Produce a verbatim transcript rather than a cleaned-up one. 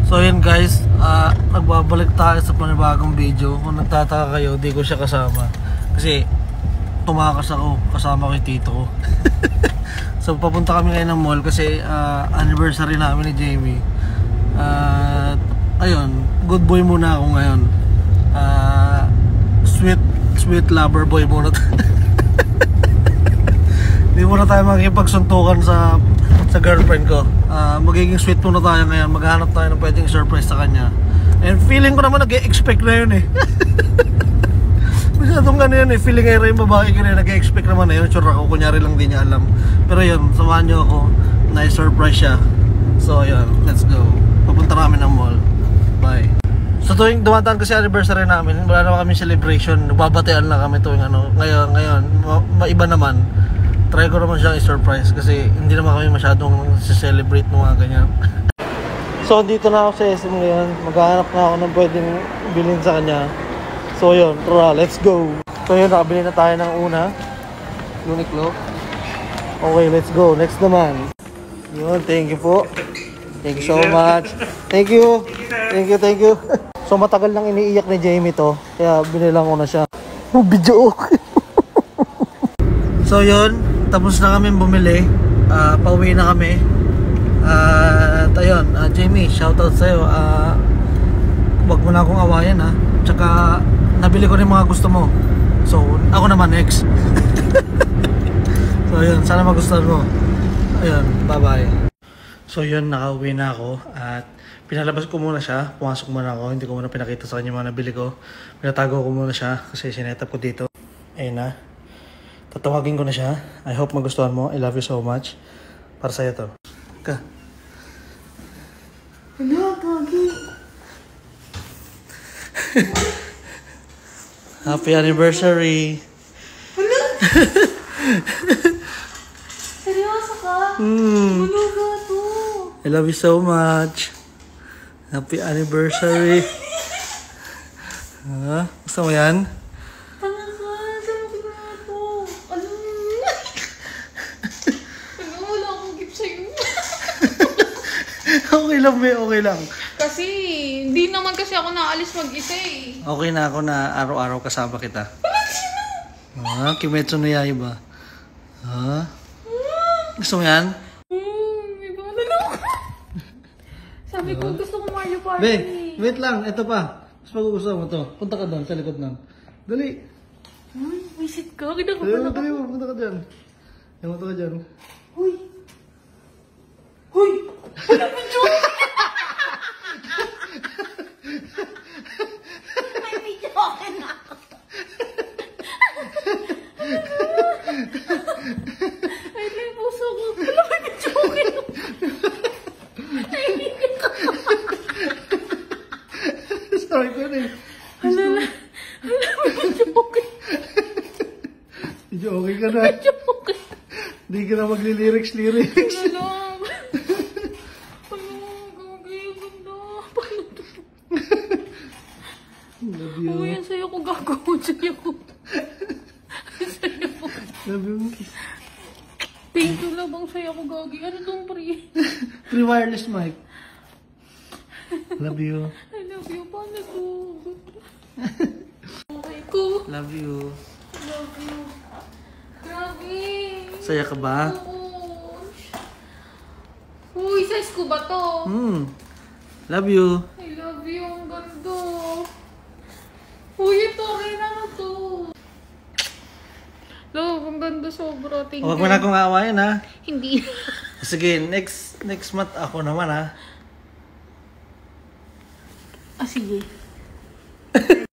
So yun guys, uh, nagbabalik tayo sa panibagong video. Kung nagtataka kayo, di ko siya kasama. Kasi tumakas ako, kasama ko yung tito ko. So papunta kami ngayon ng mall kasi uh, anniversary namin ni Jamie. Uh, ayun, good boy muna ako ngayon. Uh, sweet, sweet lover boy muna. Hindi muna tayo makikipagsuntukan sa sa girlfriend ko. Uh, magiging sweet muna tayo ngayon. Maghanap tayo ng pwedeng surprise sa kanya. And feeling ko naman nag-e-expect na yun eh. Masyadong gano'n yun eh. Feeling ngayon rin babae ko na nag-e-expect naman na yun. Sure ako, kunyari lang din niya alam. Pero yun, samahan niyo ako. Na-surprise siya. So yun, let's go. Papunta namin ng mall. Bye. So tuwing dumataan kasi anniversary namin, wala naman kami celebration. Nagbabatean lang kami tuwing ano. Ngayon, ngayon, maiba naman. Try ko naman siyang i-surprise kasi hindi naman kami masyadong celebrate ng mga ganyan. So dito na ako sa S M ngayon. Maghahanap na ako ng pwedeng bilhin sa kanya. So yun, tara, let's go. So yun, nakabili na tayo ng una, Uniqlo. Okay, let's go. Next naman. Yun, thank you po. Thank you so much. Thank you. Thank you, thank you. So matagal nang iniiyak ni Jamie to, kaya binilang ko na siya. Oh, video. So yun, tapos na kami bumili. Uh, pauwi na kami. Uh, at ayun, uh, Jamie, shoutout sa'yo. Uh, wag mo na akong awayan ha. Tsaka nabili ko rin mga gusto mo. So ako naman next. So yun, sana magustuhan mo. Ayun, bye bye. So yun, nakauwi na ako. At pinalabas ko muna siya. Pumasok muna ako. Hindi ko muna pinakita sa kanya mga nabili ko. Pinatago ko muna siya kasi sinetap ko dito. Ayun na. Tatawagin ko na siya. I hope magustuhan mo. I love you so much. Para sa'yo to. Ka. Hello, Gagi. Happy anniversary. Hello. Seryoso ka? Hmm. Hello, gato. I love you so much. Happy anniversary. Ha? Gusto mo yan? Okay lang, may okay lang. Kasi, hindi naman kasi ako naalis mag-isa eh. Okay na ako na araw-araw kasama kita. Ha? Kimetsu no Yaiba. Ha? Gusto mo yan? Hmm, iba na lang. Sabi ko, gusto ko Mario Party. Be, wait lang. Ito pa. Mas magugustuhan mo to. Punta ka doon, sa likod lang. Dali. Hmm, visit ka. Kinakapan Dali mo, ako. dali mo. Punta ka dyan. Punta ka dyan. Huy. Huy. Wala pa dyan. May video ka na ako. Ay, may puso ko. Wala may video ka na. Sorry ko na eh. Hala na. Hala, may video ka. Medyo okay ka na. Video ka. Hindi ka na magli-lyrics-lyrics. Hala. Love you. Oo, yan sa'yo ko gagawin. Sa'yo ko. Sa'yo ko. Love you. Thank you, labang sa'yo ko gagi. Ano itong pre? Free wireless mic. Love you. I love you. Paano to? Okay ko. Love you. Love you. Grabe. Saya ka ba? Oo. Uy, size ko ba to? Hmm. Love you. I love you. Ang ganda. Uy, ito rin ano to. Love, ang ganda sobra. Thank you. Huwag mo na akong awayan ha. Hindi. Sige, next next month ako naman ha. Ah, sige.